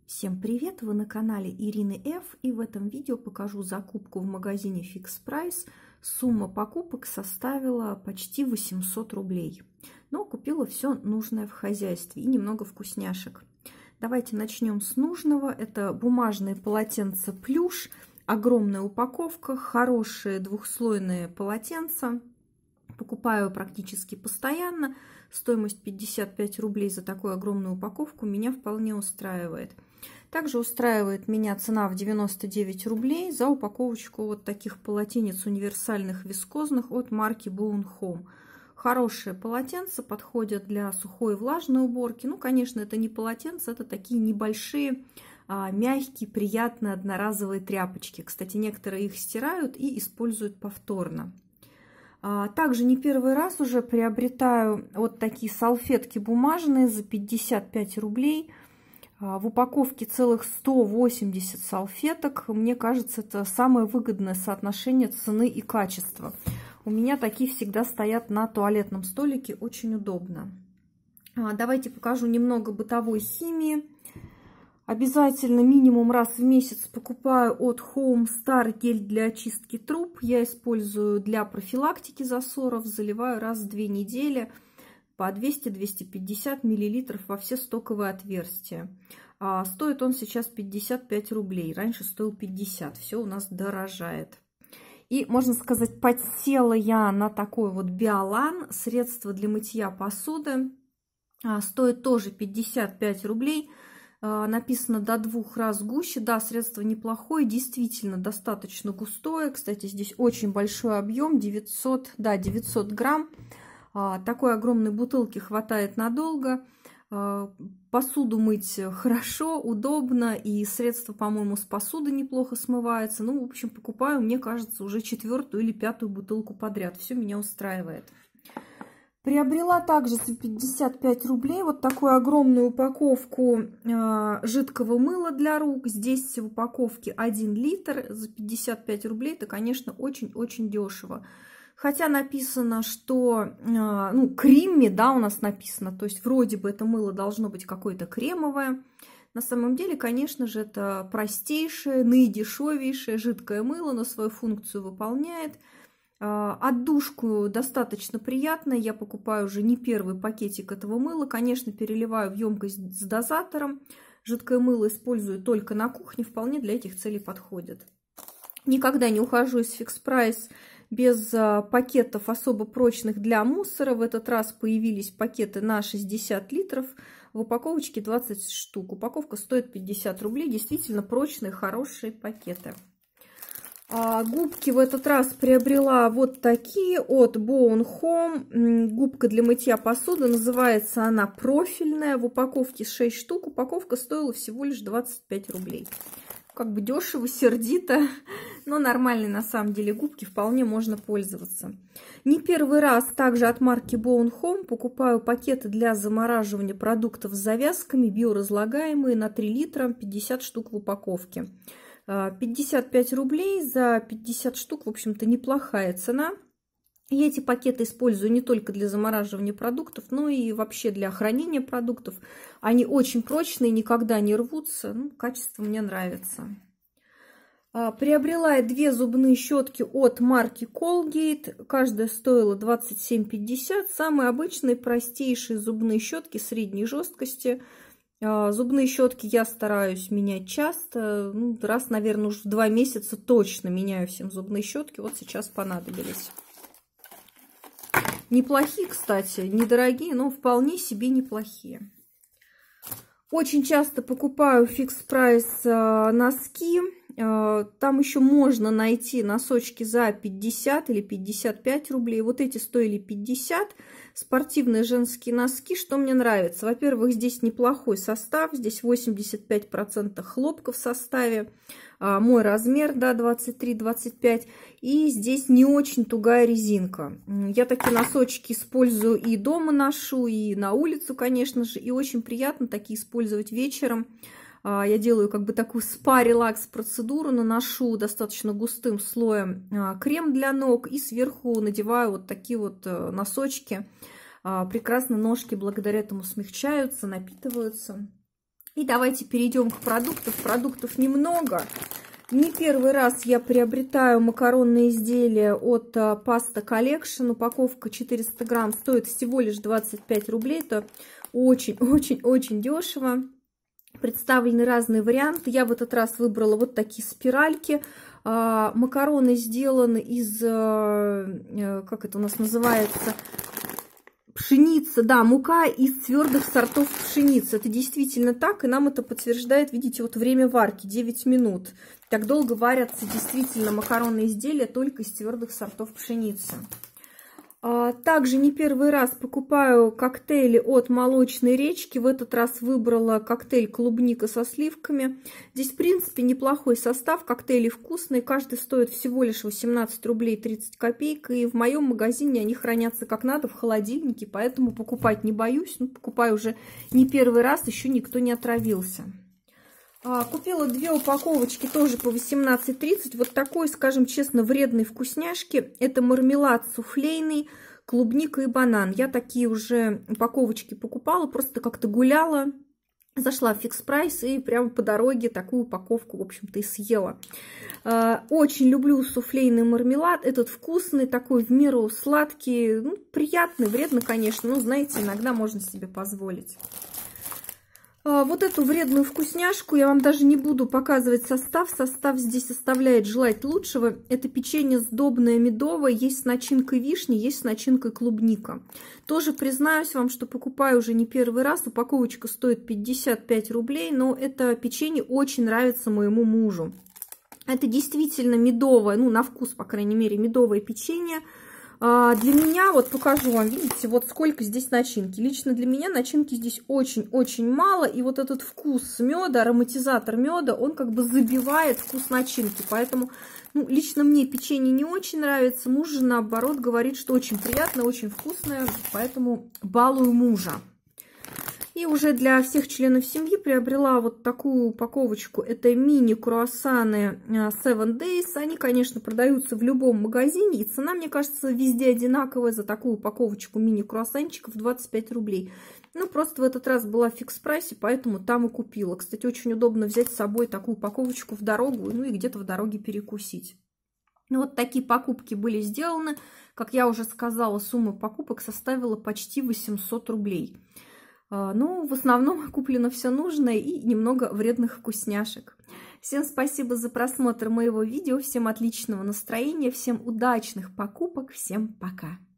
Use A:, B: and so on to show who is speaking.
A: Всем привет! Вы на канале Ирины Ф. И в этом видео покажу закупку в магазине Fix Price. Сумма покупок составила почти 800 рублей. Но купила все нужное в хозяйстве и немного вкусняшек. Давайте начнем с нужного. Это бумажные полотенца плюш. Огромная упаковка, хорошие двухслойные полотенца. Покупаю практически постоянно. Стоимость 55 рублей за такую огромную упаковку меня вполне устраивает. Также устраивает меня цена в 99 рублей за упаковочку вот таких полотенец универсальных вискозных от марки Boon Home. Хорошие полотенца, подходят для сухой и влажной уборки. Ну, конечно, это не полотенца, это такие небольшие, мягкие, приятные одноразовые тряпочки. Кстати, некоторые их стирают и используют повторно. Также не первый раз уже приобретаю вот такие салфетки бумажные за 55 рублей. В упаковке целых 180 салфеток. Мне кажется, это самое выгодное соотношение цены и качества. У меня такие всегда стоят на туалетном столике, очень удобно. Давайте покажу немного бытовой химии. Обязательно минимум раз в месяц покупаю от Home Star гель для очистки труб. Я использую для профилактики засоров, заливаю раз в 2 недели по 200-250 мл во все стоковые отверстия. Стоит он сейчас 55 рублей, раньше стоил 50, все у нас дорожает. И, можно сказать, подсела я на такой вот Биолан, средство для мытья посуды. Стоит тоже 55 рублей. Написано до 2 раз гуще. Да, средство неплохое, действительно достаточно густое. Кстати, здесь очень большой объем, 900 грамм. Такой огромной бутылки хватает надолго. Посуду мыть хорошо, удобно. И средство, по-моему, с посуды неплохо смывается. Ну, в общем, покупаю, мне кажется, уже 4-ю или 5-ю бутылку подряд. Все меня устраивает. Приобрела также за 55 рублей вот такую огромную упаковку жидкого мыла для рук. Здесь в упаковке 1 литр за 55 рублей. Это, конечно, очень-очень дешево. Хотя написано, что, креми, да, у нас написано. То есть вроде бы это мыло должно быть какое-то кремовое. На самом деле, конечно же, это простейшее, наидешевейшее жидкое мыло, но свою функцию выполняет. Отдушку достаточно приятно. Я покупаю уже не первый пакетик этого мыла. Конечно, переливаю в емкость с дозатором. Жидкое мыло использую только на кухне. Вполне для этих целей подходит. Никогда не ухожу из Fix Price без пакетов особо прочных для мусора. В этот раз появились пакеты на 60 литров. В упаковочке 20 штук. Упаковка стоит 50 рублей. Действительно прочные, хорошие пакеты. Губки в этот раз приобрела вот такие от Boon Home. Губка для мытья посуды. Называется она профильная. В упаковке 6 штук. Упаковка стоила всего лишь 25 рублей. Как бы дешево, сердито. Но нормальные на самом деле губки. Вполне можно пользоваться. Не первый раз также от марки Boon Home покупаю пакеты для замораживания продуктов с завязками. Биоразлагаемые на 3 литра. 50 штук в упаковке. 55 рублей за 50 штук, в общем-то, неплохая цена. Я эти пакеты использую не только для замораживания продуктов, но и вообще для хранения продуктов. Они очень прочные, никогда не рвутся. Качество мне нравится. Приобрела я 2 зубные щетки от марки Colgate. Каждая стоила 27,50. Самые обычные, простейшие зубные щетки средней жесткости. Зубные щетки я стараюсь менять часто. Раз, наверное, уж в 2 месяца точно меняю всем зубные щетки. Вот сейчас понадобились. Неплохие, кстати, недорогие, но вполне себе неплохие. Очень часто покупаю Fix Price носки. Там еще можно найти носочки за 50 или 55 рублей. Вот эти стоили 50. Спортивные женские носки. Что мне нравится? Во-первых, здесь неплохой состав. Здесь 85% хлопка в составе. Мой размер, да, 23-25. И здесь не очень тугая резинка. Я такие носочки использую и дома ношу, и на улицу, конечно же. И очень приятно такие использовать вечером. Я делаю как бы такую спа-релакс процедуру, наношу достаточно густым слоем крем для ног и сверху надеваю вот такие вот носочки. Прекрасно ножки благодаря этому смягчаются, напитываются. И давайте перейдем к продуктам. Продуктов немного. Не первый раз я приобретаю макаронные изделия от Pasta Collection. Упаковка 400 грамм стоит всего лишь 25 рублей. Это очень-очень-очень дешево. Представлены разные варианты. Я в этот раз выбрала вот такие спиральки. Макароны сделаны из, как это у нас называется, пшеница, да, мука из твердых сортов пшеницы. Это действительно так, и нам это подтверждает, видите, вот время варки 9 минут. Так долго варятся действительно макаронные изделия только из твердых сортов пшеницы. Также не первый раз покупаю коктейли от Молочной речки. В этот раз выбрала коктейль клубника со сливками. Здесь, в принципе, неплохой состав. Коктейли вкусные. Каждый стоит всего лишь 18 рублей 30 копеек. И в моем магазине они хранятся как надо в холодильнике. Поэтому покупать не боюсь. Ну, покупаю уже не первый раз. Еще никто не отравился. Купила 2 упаковочки тоже по 18,30. Вот такой, скажем честно, вредной вкусняшки. Это мармелад суфлейный, клубника и банан. Я такие уже упаковочки покупала, просто как-то гуляла, зашла в Фикс Прайс и прямо по дороге такую упаковку, в общем-то, и съела. Очень люблю суфлейный мармелад. Этот вкусный, такой в меру сладкий, ну, приятный, вредно, конечно, но, знаете, иногда можно себе позволить. Вот эту вредную вкусняшку я вам даже не буду показывать состав. Состав здесь оставляет желать лучшего. Это печенье сдобное медовое. Есть с начинкой вишни, есть с начинкой клубника. Тоже признаюсь вам, что покупаю уже не первый раз. Упаковочка стоит 55 рублей, но это печенье очень нравится моему мужу. Это действительно медовое, ну на вкус, по крайней мере, медовое печенье. Для меня, вот покажу вам, видите, вот сколько здесь начинки. Лично для меня начинки здесь очень-очень мало. И вот этот вкус меда, ароматизатор меда, он как бы забивает вкус начинки. Поэтому, ну, лично мне печенье не очень нравится. Муж же, наоборот, говорит, что очень приятное, очень вкусное. Поэтому балую мужа. И уже для всех членов семьи приобрела вот такую упаковочку. Это мини-круассаны 7 Days. Они, конечно, продаются в любом магазине. И цена, мне кажется, везде одинаковая за такую упаковочку мини-круассанчиков 25 рублей. Ну, просто в этот раз была в Фикс Прайсе, поэтому там и купила. Кстати, очень удобно взять с собой такую упаковочку в дорогу, ну и где-то в дороге перекусить. Ну, вот такие покупки были сделаны. Как я уже сказала, сумма покупок составила почти 800 рублей. Ну, в основном куплено все нужное и немного вредных вкусняшек. Всем спасибо за просмотр моего видео, всем отличного настроения, всем удачных покупок, всем пока!